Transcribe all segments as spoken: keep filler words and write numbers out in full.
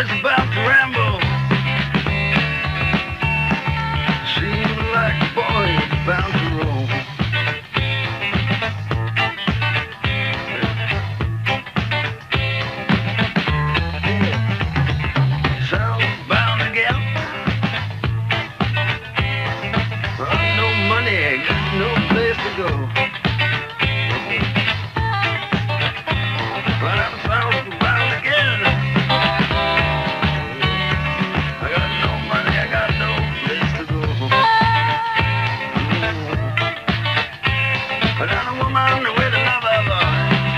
boy's about to ramble. Seems like the boy's about to roll. Southbound again. Got no money, got no place to go. But I'm southbound again. I got no money, I got no place to go. I got a woman with another boy.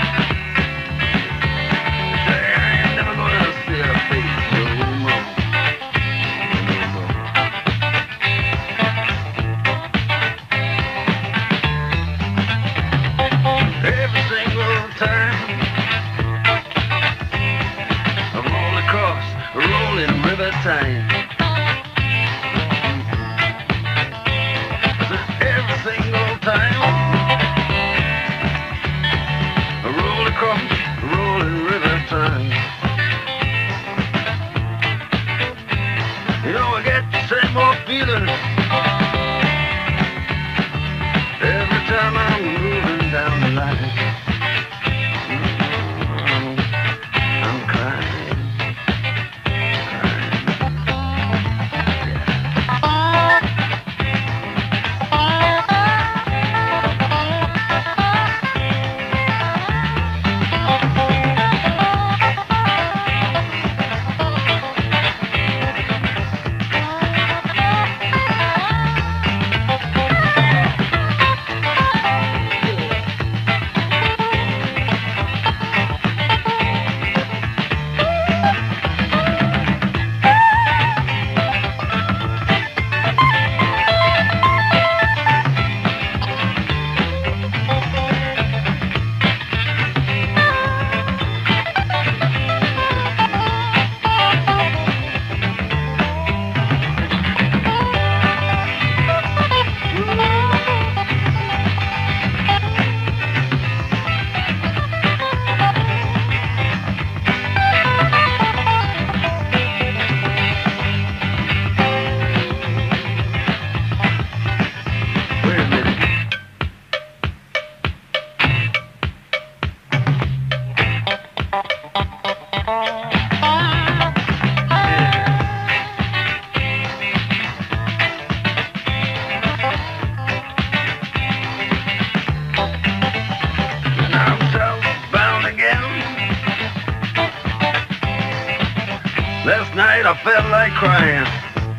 Say I ain't never gonna see her face no more. Every single time I roll across a rolling river Tyne. Every single time I roll across a rolling river Tyne. You know I get the same old feeling every time I'm moving down the line. I'm crying, crying. Wait a minute. Now I'm southbound again. Last night I felt like crying.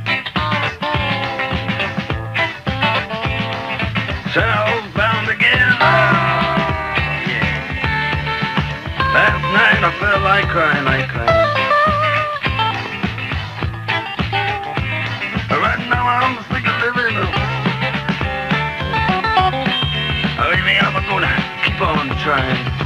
Southbound again. Oh, yeah. Last night I felt like crying, like crying. Right now I'm sick of living. Oh, you mean I'm gonna keep on trying?